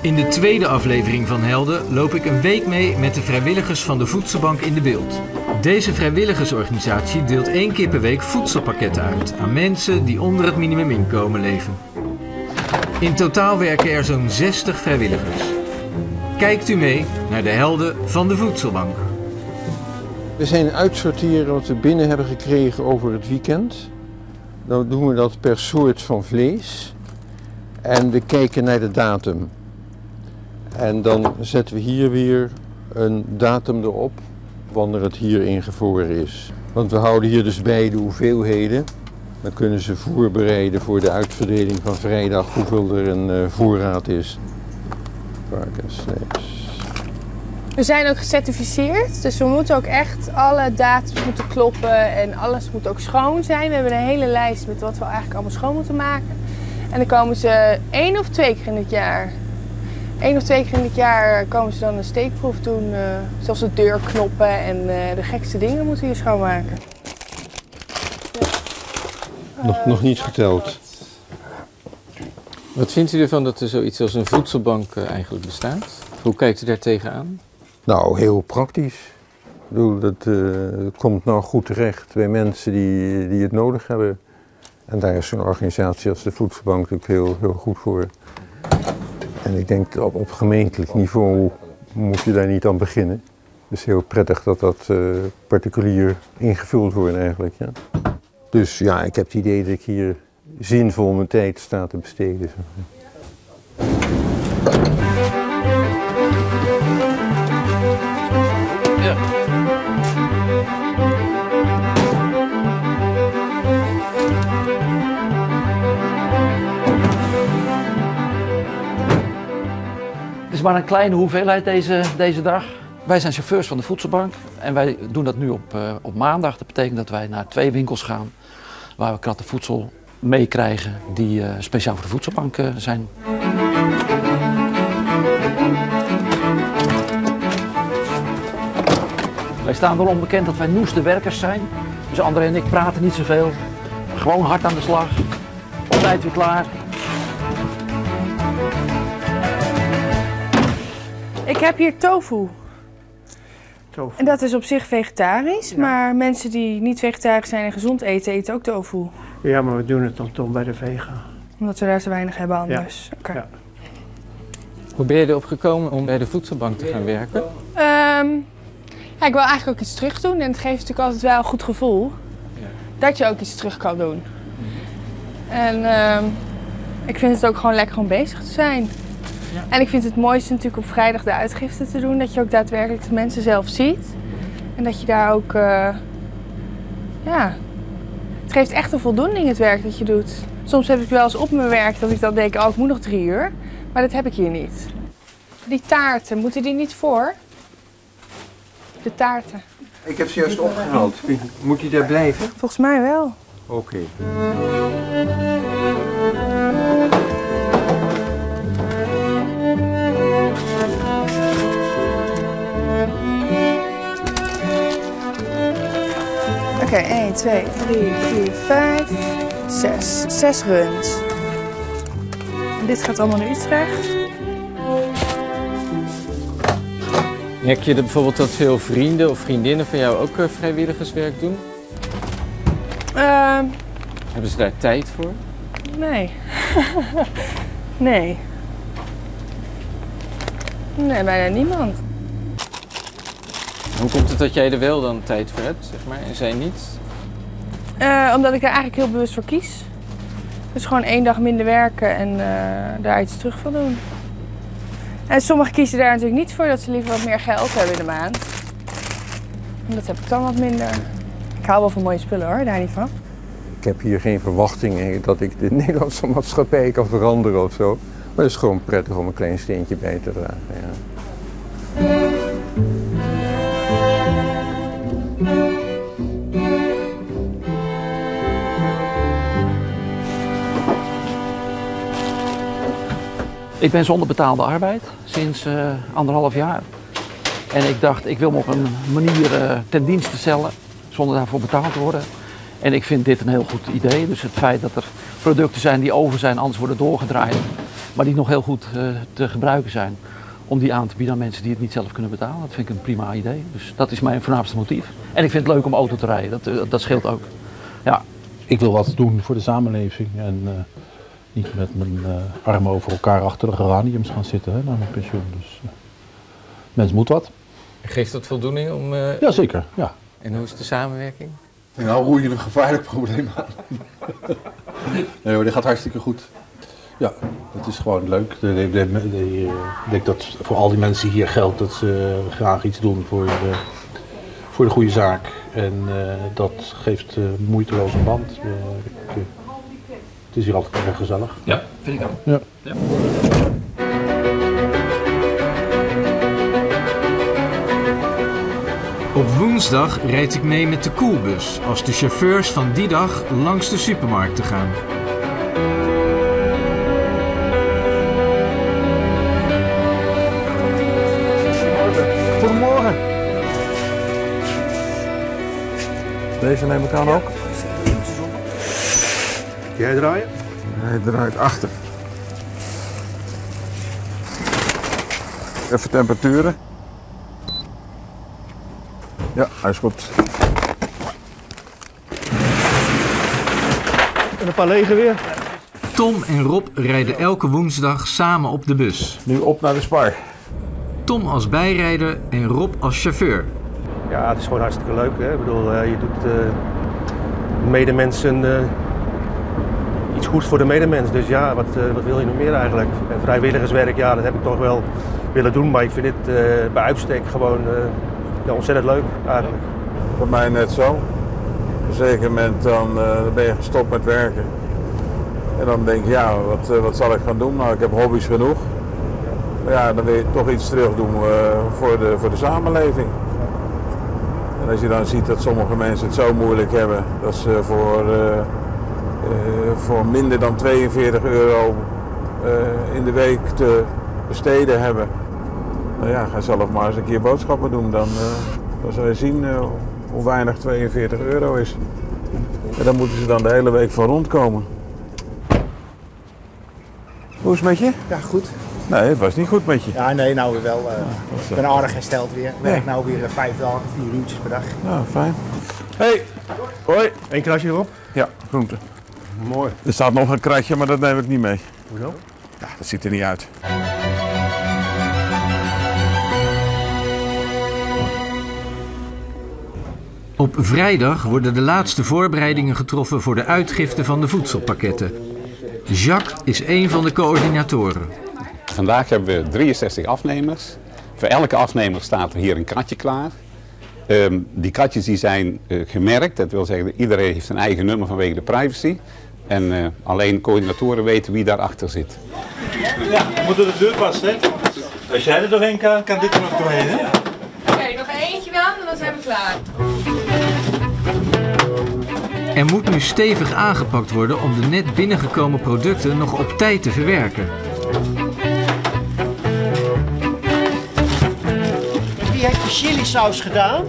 In de tweede aflevering van Helden loop ik een week mee met de vrijwilligers van de Voedselbank in de Bilt. Deze vrijwilligersorganisatie deelt 1 keer per week voedselpakketten uit aan mensen die onder het minimuminkomen leven. In totaal werken er zo'n 60 vrijwilligers. Kijkt u mee naar de Helden van de Voedselbank. We zijn uitsorteren wat we binnen hebben gekregen over het weekend. Dan doen we dat per soort van vlees. En we kijken naar de datum. En dan zetten we hier weer een datum erop, wanneer het hier ingevroren is. Want we houden hier dus bij de hoeveelheden. Dan kunnen ze voorbereiden voor de uitverdeling van vrijdag hoeveel er een voorraad is. Varkensvlees. We zijn ook gecertificeerd, dus we moeten ook echt alle datums moeten kloppen en alles moet ook schoon zijn. We hebben een hele lijst met wat we eigenlijk allemaal schoon moeten maken. En dan komen ze 1 of 2 keer in het jaar. 1 of 2 keer in het jaar komen ze dan een steekproef doen. Zoals de deurknoppen en de gekste dingen moeten we hier schoonmaken. Nog niet geteld. Wat vindt u ervan dat er zoiets als een voedselbank eigenlijk bestaat? Hoe kijkt u daar tegenaan? Nou, heel praktisch. Ik bedoel, dat komt nou goed terecht bij mensen die het nodig hebben. En daar is zo'n organisatie als de Voedselbank natuurlijk heel goed voor. En ik denk op gemeentelijk niveau moet je daar niet aan beginnen. Het is heel prettig dat dat particulier ingevuld wordt eigenlijk. Ja. Dus ja, ik heb het idee dat ik hier zinvol mijn tijd sta te besteden. Ja. Het is maar een kleine hoeveelheid deze dag. Wij zijn chauffeurs van de Voedselbank en wij doen dat nu op maandag. Dat betekent dat wij naar 2 winkels gaan waar we kratten voedsel meekrijgen die speciaal voor de Voedselbank zijn. Wij staan erom bekend dat wij noeste werkers zijn. Dus André en ik praten niet zoveel. Gewoon hard aan de slag. Op tijd weer klaar. Ik heb hier tofu. En dat is op zich vegetarisch, maar mensen die niet vegetarisch zijn en gezond eten, eten ook tofu. Ja, maar we doen het dan toch bij de vega. Omdat we daar zo weinig hebben anders. Ja. Okay. Ja. Hoe ben je erop gekomen om bij de Voedselbank te gaan werken? Ja, ik wil eigenlijk ook iets terug doen en het geeft natuurlijk altijd wel een goed gevoel dat je ook iets terug kan doen. En ik vind het ook gewoon lekker om bezig te zijn. Ja. En ik vind het mooiste natuurlijk op vrijdag de uitgifte te doen, dat je ook daadwerkelijk de mensen zelf ziet. En dat je daar ook, ja, het geeft echt een voldoening het werk dat je doet. Soms heb ik wel eens op mijn werk dat ik dan denk, oh ik moet nog 3 uur, maar dat heb ik hier niet. Die taarten, moeten die niet voor? De taarten. Ik heb ze juist opgehaald. Moet die daar blijven? Volgens mij wel. Oké. Oké, 1, 2, 3, 4, 5, 6. 6 runs. En dit gaat allemaal naar Utrecht. Merk je bijvoorbeeld dat veel vrienden of vriendinnen van jou ook vrijwilligerswerk doen? Hebben ze daar tijd voor? Nee. Nee. Nee, bijna niemand. Hoe komt het dat jij er wel dan tijd voor hebt, zeg maar, en zij niet? Omdat ik er eigenlijk heel bewust voor kies. Dus gewoon 1 dag minder werken en daar iets terug van doen. En sommigen kiezen daar natuurlijk niet voor, dat ze liever wat meer geld hebben in de maand. En dat heb ik dan wat minder. Ik hou wel van mooie spullen hoor, daar niet van. Ik heb hier geen verwachtingen dat ik de Nederlandse maatschappij kan veranderen of zo. Maar het is gewoon prettig om een klein steentje bij te dragen. Ja. Ik ben zonder betaalde arbeid sinds 1,5 jaar. En ik dacht, ik wil me op een manier ten dienste stellen zonder daarvoor betaald te worden. En ik vind dit een heel goed idee. Dus het feit dat er producten zijn die over zijn, anders worden doorgedraaid. maar die nog heel goed te gebruiken zijn. Om die aan te bieden aan mensen die het niet zelf kunnen betalen. Dat vind ik een prima idee. Dus dat is mijn voornaamste motief. En ik vind het leuk om auto te rijden. Dat scheelt ook. Ja. Ik wil wat doen voor de samenleving. En niet met mijn armen over elkaar achter de geraniums gaan zitten na mijn pensioen. Dus mens moet wat. Geeft dat voldoening om... Ja, zeker. Ja. En hoe is de samenwerking? Nou roer je een gevaarlijk probleem aan. Nee hoor, dit gaat hartstikke goed. Ja, het is gewoon leuk. Ik denk dat voor al die mensen hier geldt dat ze graag iets doen voor de goede zaak. En dat geeft moeiteloos een band. Het is hier altijd erg gezellig. Ja, vind ik ook. Ja. Ja. Op woensdag rijd ik mee met de koelbus als de chauffeurs van die dag langs de supermarkten gaan. Goedemorgen. Deze neem ik aan ook. Jij draaien? Hij draait achter. Even temperaturen. Ja, hij is goed. En een paar lege weer. Tom en Rob rijden elke woensdag samen op de bus. Nu op naar de Spar. Tom als bijrijder en Rob als chauffeur. Ja, het is gewoon hartstikke leuk. Hè? Ik bedoel, je doet medemensen iets goeds voor de medemens. Dus ja, wat wil je nog meer eigenlijk? En vrijwilligerswerk, ja, dat heb ik toch wel willen doen. Maar ik vind dit bij uitstek gewoon ontzettend leuk eigenlijk. Voor mij net zo. Op een zeker moment dan ben je gestopt met werken. En dan denk je, ja, wat zal ik gaan doen? Nou, ik heb hobby's genoeg. Maar ja, dan wil je toch iets terug doen voor de samenleving. En als je dan ziet dat sommige mensen het zo moeilijk hebben dat ze voor minder dan 42 euro in de week te besteden hebben. Nou ja, ga zelf maar eens een keer boodschappen doen. Dan zal je zien hoe weinig 42 euro is. En dan moeten ze dan de hele week van rondkomen. Hoe is het met je? Ja, goed. Nee, het was niet goed met je. Ja, nee, nou weer wel. Ik ben aardig hersteld weer. Ik werk nou weer 5 dagen, 4 uurtjes per dag. Ja, fijn. Hey, hoi. Eén krasje erop? Ja, groente. Mooi. Er staat nog een kratje, maar dat neem ik niet mee. Hoezo? Ja, dat ziet er niet uit. Op vrijdag worden de laatste voorbereidingen getroffen voor de uitgifte van de voedselpakketten. Jacques is een van de coördinatoren. Vandaag hebben we 63 afnemers. Voor elke afnemer staat er hier een kratje klaar. Die kratjes die zijn gemerkt, dat wil zeggen iedereen heeft een eigen nummer vanwege de privacy. En alleen coördinatoren weten wie daarachter zit. Ja, we moeten de deur passen. Als jij er doorheen kan, kan dit er nog doorheen. Hè? Oké, nog eentje dan en dan zijn we klaar. Er moet nu stevig aangepakt worden om de net binnengekomen producten nog op tijd te verwerken. Wie heeft de chili saus gedaan?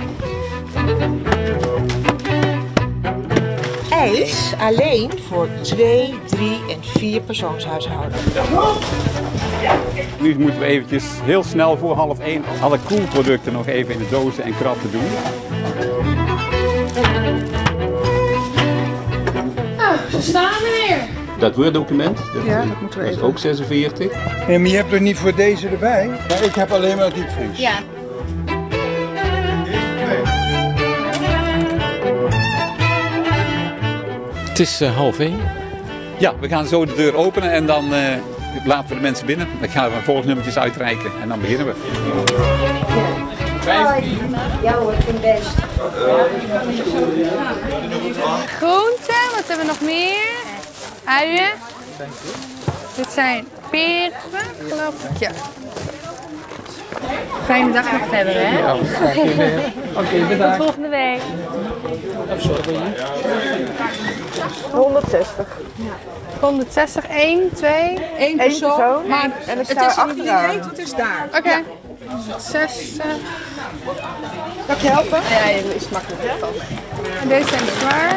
IJs alleen voor 2, 3 en 4 persoonshuishouden. Nu moeten we eventjes heel snel voor 12:30 alle koelproducten nog even in de dozen en kratten doen. Nou, ze staan er weer. Dat Word-document, Ja, dat moeten we is even. ook 46. Nee, maar je hebt er niet voor deze erbij? Ja, ik heb alleen maar diepvries. Ja. Het is 12:30. Ja, we gaan zo de deur openen en dan laten we de mensen binnen. Dan gaan we volgnummertjes uitreiken en dan beginnen we. Ja hoor, ik vind best. Groenten, wat hebben we nog meer? Uien. Dit zijn peren, geloof ik. Ja. Fijne dag nog verder, hè? Ja, oké, bedankt. Tot volgende week. 160. 160, 1, 2, 1 persoon. Maar En het er is staat er niet achteraan. weet, het is daar. Oké. 60. Kan ik je helpen? Ja, dat is makkelijk. En deze zijn zwaar.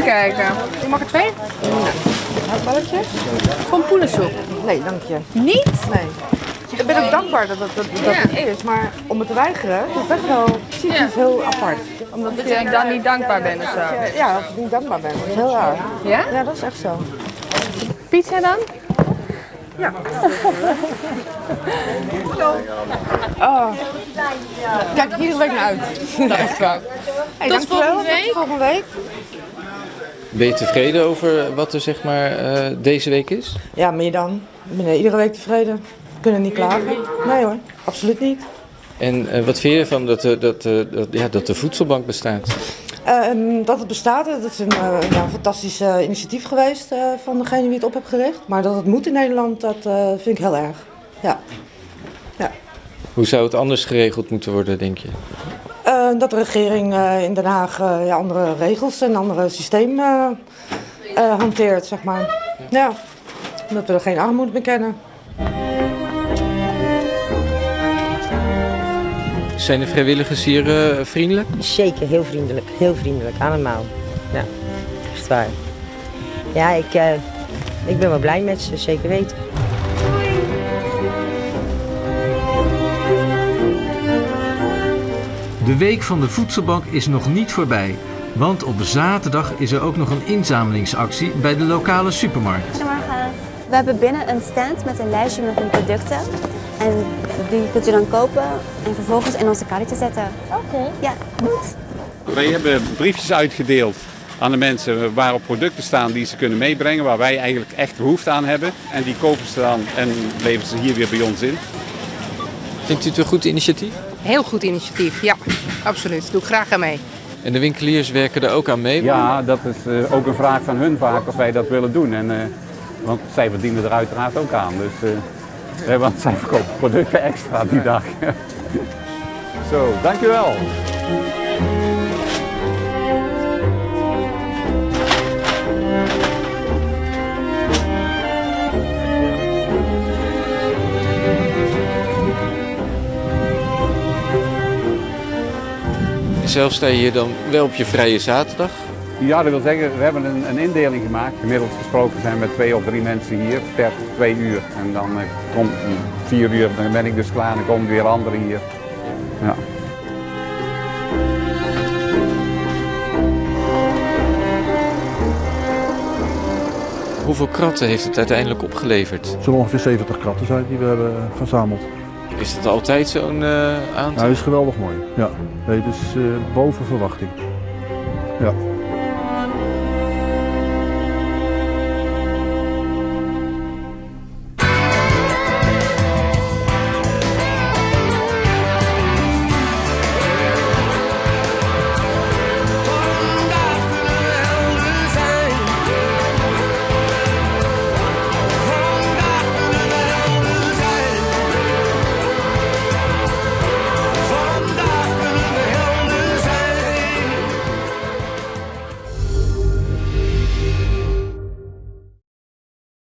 Even kijken. Je mag er 2? Balletjes? Pompoenensoep. Nee, dank je. Niet? Nee. Ik ben ook dankbaar dat het is, maar om het te weigeren, is best wel psychisch heel apart. Omdat je dan niet dankbaar bent of zo? Ja, als ik niet dankbaar ben, dat is heel raar. Ja? Ja, dat is echt zo. Pizza dan? Ja. Oh. Kijk hier iedere week naar uit. Echt waar. Hey, Tot volgende week. Tot volgende week. Ben je tevreden over wat er zeg maar deze week is? Ja, meer dan. Ik ben iedere week tevreden. We kunnen niet klagen. Nee hoor, absoluut niet. En wat vind je ervan dat de voedselbank bestaat? Dat het bestaat, dat is een fantastisch initiatief geweest van degene die het op heeft gericht. Maar dat het moet in Nederland, dat vind ik heel erg. Ja. Ja. Hoe zou het anders geregeld moeten worden, denk je? Dat de regering in Den Haag andere regels en andere systeem hanteert, zeg maar. Ja, dat we er geen armoede meer kennen. Zijn de vrijwilligers hier vriendelijk? Zeker, heel vriendelijk, allemaal. Ja, echt waar. Ja, ik ben wel blij met ze, zeker weten. De week van de voedselbank is nog niet voorbij. Want op zaterdag is er ook nog een inzamelingsactie bij de lokale supermarkt. Goedemorgen. We hebben binnen een stand met een lijstje met hun producten. En die kunt u dan kopen en vervolgens in onze karretje zetten. Oké. Ja, goed. Wij hebben briefjes uitgedeeld aan de mensen waarop producten staan die ze kunnen meebrengen, waar wij eigenlijk echt behoefte aan hebben. En die kopen ze dan en leveren ze hier weer bij ons in. Vindt u het een goed initiatief? Heel goed initiatief, ja, absoluut. Doe ik graag aan mee. En de winkeliers werken er ook aan mee? Ja, dat is ook een vraag van hun vaak of wij dat willen doen. En, want zij verdienen er uiteraard ook aan. Dus, want zij verkopen producten extra die dag. Zo, dankjewel. Zelf sta je hier dan wel op je vrije zaterdag? Ja, dat wil zeggen, we hebben een indeling gemaakt. Gemiddeld gesproken zijn we 2 of 3 mensen hier per 2 uur. En dan komt 4 uur, dan ben ik dus klaar en dan komen weer anderen hier. Ja. Hoeveel kratten heeft het uiteindelijk opgeleverd? Het zullen ongeveer 70 kratten zijn die we hebben verzameld. Is dat altijd zo'n aantal? Ja, dat is geweldig mooi. Ja. Nee, dus boven verwachting. Ja.